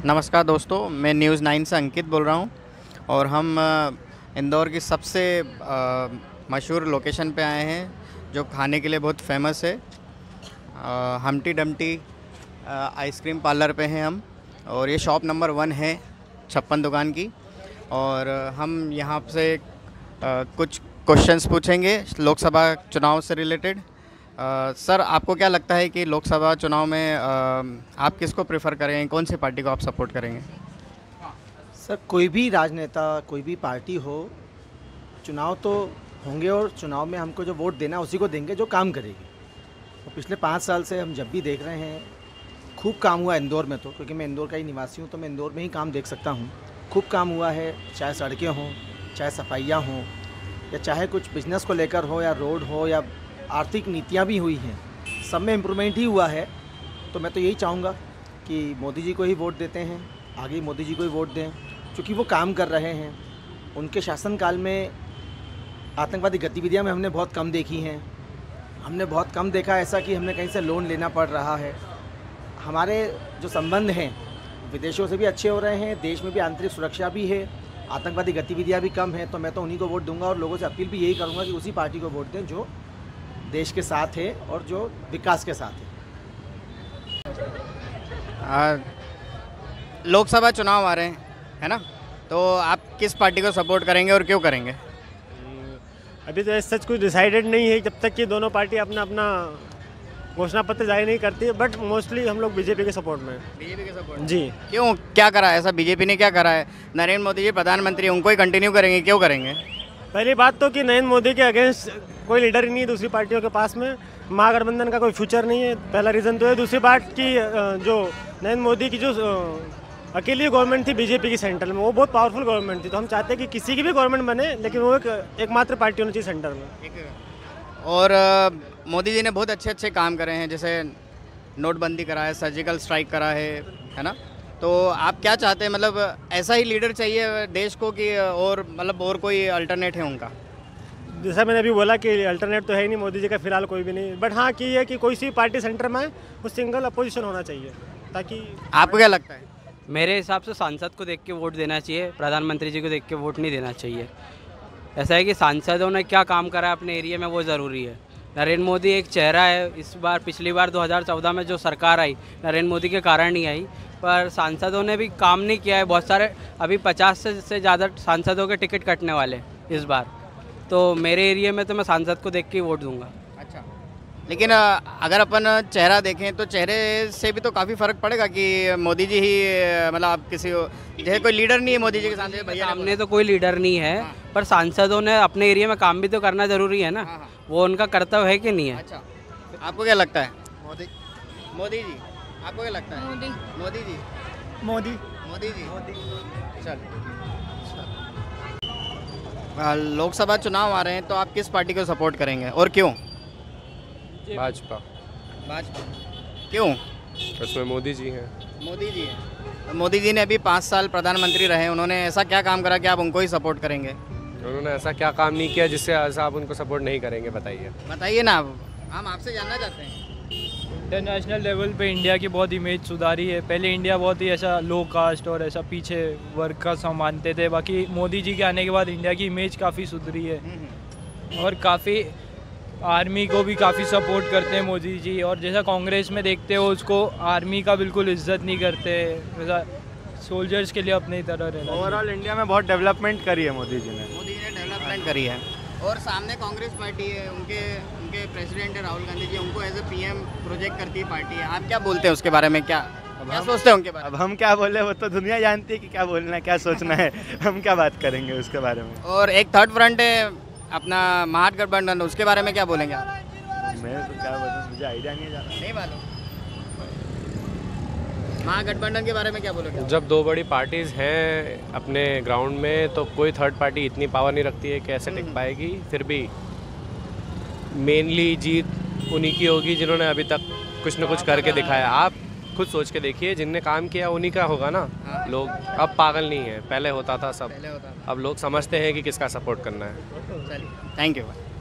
नमस्कार दोस्तों, मैं न्यूज़ 9 से अंकित बोल रहा हूँ और हम इंदौर की सबसे मशहूर लोकेशन पे आए हैं जो खाने के लिए बहुत फेमस है। हमटी डमटी आइसक्रीम पार्लर पे हैं हम और ये शॉप नंबर 1 है 56 दुकान की। और हम यहाँ से कुछ क्वेश्चंस पूछेंगे लोकसभा चुनाव से रिलेटेड। सर, आपको क्या लगता है कि लोकसभा चुनाव में आप किसको प्रेफर करेंगे, कौन सी पार्टी को आप सपोर्ट करेंगे? सर, कोई भी राजनेता, कोई भी पार्टी हो, चुनाव तो होंगे और चुनाव में हमको जो वोट देना है उसी को देंगे जो काम करेगी। और पिछले 5 साल से हम जब भी देख रहे हैं खूब काम हुआ इंदौर में, तो क्योंकि मैं इंदौर का ही निवासी हूँ तो मैं इंदौर में ही काम देख सकता हूँ। खूब काम हुआ है, चाहे सड़कें हों, चाहे सफाइयाँ हों, या चाहे कुछ बिजनेस को लेकर हो, या रोड हो, या आर्थिक नीतियाँ भी हुई हैं, सब में इम्प्रूवमेंट ही हुआ है। तो मैं तो यही चाहूँगा कि मोदी जी को ही वोट देते हैं, आगे मोदी जी को ही वोट दें, क्योंकि वो काम कर रहे हैं। उनके शासनकाल में आतंकवादी गतिविधियां में हमने बहुत कम देखी हैं। हमने बहुत कम देखा ऐसा कि हमने कहीं से लोन लेना पड़ रहा है। हमारे जो संबंध हैं विदेशों से भी अच्छे हो रहे हैं, देश में भी आंतरिक सुरक्षा भी है, आतंकवादी गतिविधियां भी कम हैं। तो मैं तो उन्हीं को वोट दूंगा और लोगों से अपील भी यही करूँगा कि उसी पार्टी को वोट दें जो देश के साथ है और जो विकास के साथ है। लोकसभा चुनाव आ रहे हैं, है ना? तो आप किस पार्टी को सपोर्ट करेंगे और क्यों करेंगे? अभी तो सच कुछ डिसाइडेड नहीं है जब तक कि दोनों पार्टी अपना अपना घोषणा पत्र जारी नहीं करती है, बट मोस्टली हम लोग बीजेपी के सपोर्ट में। बीजेपी के सपोर्ट जी। क्यों, क्या करा है ऐसा बीजेपी ने? क्या करा है? नरेंद्र मोदी जी प्रधानमंत्री, उनको ही कंटिन्यू करेंगे, क्यों करेंगे? पहली बात तो कि नरेंद्र मोदी के अगेंस्ट कोई लीडर ही नहीं है दूसरी पार्टियों के पास में। महागठबंधन का कोई फ्यूचर नहीं है, पहला रीज़न तो है। दूसरी बात कि जो नरेंद्र मोदी की जो अकेली गवर्नमेंट थी बीजेपी की सेंटर में, वो बहुत पावरफुल गवर्नमेंट थी। तो हम चाहते हैं कि किसी की भी गवर्नमेंट बने, लेकिन वो एकमात्र पार्टी होनी चाहिए सेंटर में। और मोदी जी ने बहुत अच्छे काम करे हैं, जैसे नोटबंदी करा है, सर्जिकल स्ट्राइक करा है ना? तो आप क्या चाहते हैं, मतलब ऐसा ही लीडर चाहिए देश को कि और मतलब और कोई अल्टरनेट है उनका? जैसा मैंने अभी बोला कि अल्टरनेट तो है ही नहीं मोदी जी का फिलहाल कोई भी नहीं, बट हाँ कि है कि कोई सी पार्टी सेंटर में वो सिंगल अपोजिशन होना चाहिए ताकि। आपको क्या लगता है? मेरे हिसाब से सांसद को देख के वोट देना चाहिए, प्रधानमंत्री जी को देख के वोट नहीं देना चाहिए। ऐसा है कि सांसदों ने क्या काम करा है अपने एरिया में वो ज़रूरी है। नरेंद्र मोदी एक चेहरा है। इस बार पिछली बार 2014 में जो सरकार आई नरेंद्र मोदी के कारण ही आई, पर सांसदों ने भी काम नहीं किया है। बहुत सारे अभी 50 से ज़्यादा सांसदों के टिकट कटने वाले इस बार। तो मेरे एरिया में तो मैं सांसद को देख के वोट दूंगा। अच्छा, लेकिन अगर अपन चेहरा देखें तो चेहरे से भी तो काफ़ी फ़र्क पड़ेगा कि मोदी जी ही मतलब आप किसी जैसे कोई लीडर नहीं है मोदी जी के सामने। भैया सामने तो कोई लीडर नहीं है। हाँ। पर सांसदों ने अपने एरिया में काम भी तो करना ज़रूरी है ना। हाँ। वो उनका कर्तव्य है कि नहीं है? अच्छा, आपको क्या लगता है? मोदी जी। आपको क्या लगता है? मोदी जी। चल, लोकसभा चुनाव आ रहे हैं तो आप किस पार्टी को सपोर्ट करेंगे और क्यों? भाजपा। क्यों? उसमें मोदी जी हैं। मोदी जी ने अभी 5 साल प्रधानमंत्री रहे, उन्होंने ऐसा क्या काम करा कि आप उनको ही सपोर्ट करेंगे? उन्होंने ऐसा क्या काम नहीं किया जिससे ऐसा आप उनको सपोर्ट नहीं करेंगे? बताइए ना, हम आपसे जानना चाहते हैं। इंटरनेशनल लेवल पे इंडिया की बहुत इमेज सुधारी है। पहले इंडिया बहुत ही ऐसा लो कास्ट और ऐसा पीछे वर्ग का सब मानते थे, बाकी मोदी जी के आने के बाद इंडिया की इमेज काफ़ी सुधरी है और काफ़ी आर्मी को भी काफ़ी सपोर्ट करते हैं मोदी जी। और जैसा कांग्रेस में देखते हो उसको आर्मी का बिल्कुल इज्जत नहीं करते, वैसा सोल्जर्स के लिए अपनी तरह रहना। ओवरऑल इंडिया में बहुत डेवलपमेंट करी है मोदी जी ने डेवलपमेंट करी है। और सामने कांग्रेस पार्टी है, उनके प्रेसिडेंट है राहुल गांधी जी, उनको एज ए पीएम प्रोजेक्ट करती है पार्टी है। आप क्या बोलते हैं उसके बारे में? क्या सोचते हैं उनके बारे में? अब हम क्या बोले, वो तो दुनिया जानती है कि क्या बोलना है, क्या सोचना है। हम क्या बात करेंगे उसके बारे में। और एक थर्ड फ्रंट है अपना महागठबंधन, उसके बारे में क्या बोलेंगे आप? मैं तो क्या बोलूँ, मुझे आइडिया नहीं है, नहीं मालूम। महागठबंधन के बारे में क्या बोलोगे? जब 2 बड़ी पार्टीज़ हैं अपने ग्राउंड में तो कोई थर्ड पार्टी इतनी पावर नहीं रखती है कि ऐसे टिक पाएगी। फिर भी मेनली जीत उन्हीं की होगी जिन्होंने अभी तक कुछ न कुछ करके दिखाया। आप खुद सोच के देखिए, जिनने काम किया उन्हीं का होगा ना। हाँ। लोग अब पागल नहीं है, पहले होता था सब। अब लोग समझते हैं कि किसका सपोर्ट करना है। चलिए, थैंक यू।